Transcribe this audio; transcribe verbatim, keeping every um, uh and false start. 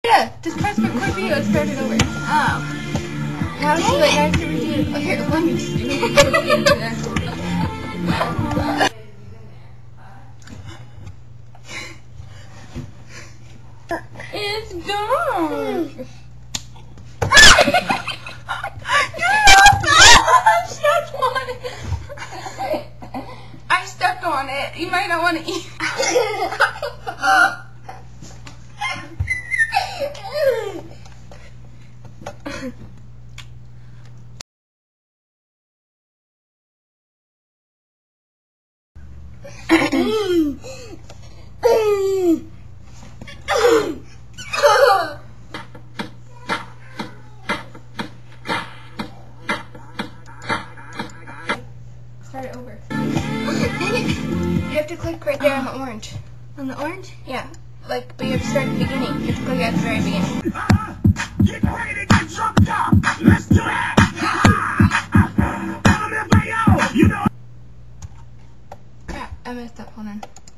Yeah, just press the quick video and start it over. Oh. Now see what I have to redo. Oh, here, let me just do it. It's done. I stepped on it. You might not want to eat. Start it over. You have to click right there on the orange. On the orange? Yeah. Like, but you have to start at the beginning. You have to click at the very beginning. Get ready to get jumped up! Let's do it! You know. Crap, I messed up. Hold on.